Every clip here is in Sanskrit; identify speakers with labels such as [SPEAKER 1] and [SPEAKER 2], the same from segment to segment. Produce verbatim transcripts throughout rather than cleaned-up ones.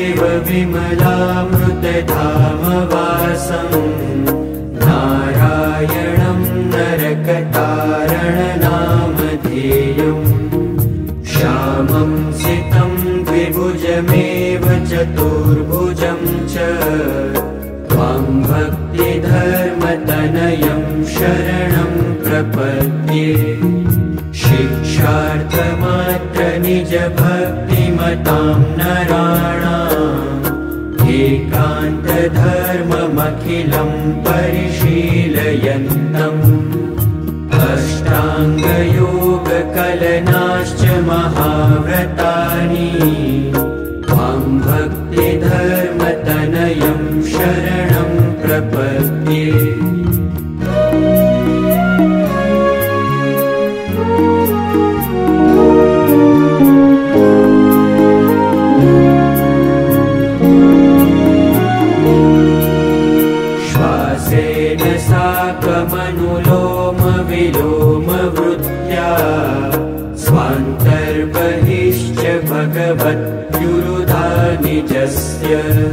[SPEAKER 1] देव विमलामृतधामवासं नारायणं नरकतारणनामधेयम् श्यामं सितं द्विभुजमेव चतुर्भुजं च त्वां भक्तिधर्मतनयं शरणं प्रपद्ये शिक्षार्थमात्र निजभक्तिमतां नराणाम् एकान्तधर्ममखिलं परिशीलयन्तम् अष्टाङ्गयोगकलनाश्च महाव्रतानि त्वां भक्तिधर्मतनयं शरणं प्रपद्ये श्वासेन साकमनुलोम विलोम वृत्त्या स्वान्तर्बहिश्च भगवत्युरुधा निजस्य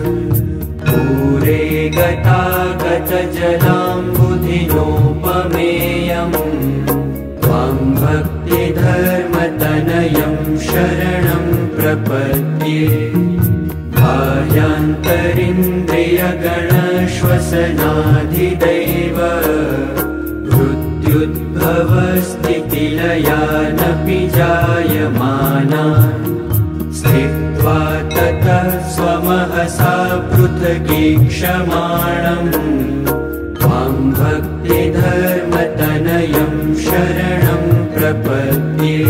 [SPEAKER 1] दूरे गतागतजलाम्बुधिनोपमेयम् त्वां भक्तिधर्मतनयं शरणं प्रपद्ये बाह्यान्तरिन्द्रियगणश्वसनाधिदैव मृत्युद्भवस्थितिलयानपि जायमानान् स्थित्वा ततः स्वमहसा पृथगीक्षमाणम् त्वां भक्तिधर्मतनयं शरणं प्रपद्ये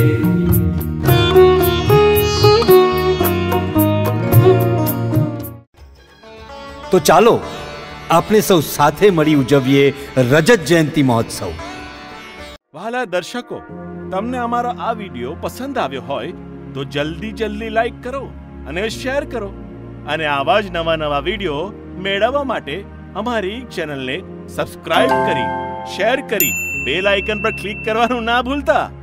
[SPEAKER 2] तो चालो आपने सौ साथे मળી ઉજવીએ રજત જયંતી મહોત્સવ।
[SPEAKER 3] વાલા દર્શકો, તમને અમારો આ વિડિયો પસંદ આવ્યો હોય તો જલ્દી જલ્દી લાઈક કરો અને શેર કરો અને આવા જ નવા નવા વિડિયો મેળવવા માટે અમારી ચેનલને સબસ્ક્રાઇબ કરી શેર કરી બેલ આઇકન પર ક્લિક કરવાનું ના ભૂલતા।